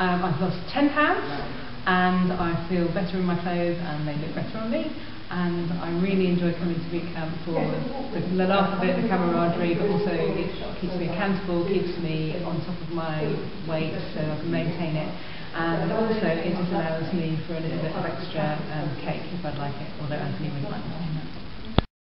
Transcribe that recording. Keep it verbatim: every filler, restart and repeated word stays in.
Um, I've lost ten pounds and I feel better in my clothes and they look better on me, and I really enjoy coming to boot camp for the, the laugh of it, the camaraderie, but also it keeps me accountable, keeps me on top of my weight so I can maintain it, and also it just allows me for a little bit of extra um, cake if I'd like it, although Anthony wouldn't like it.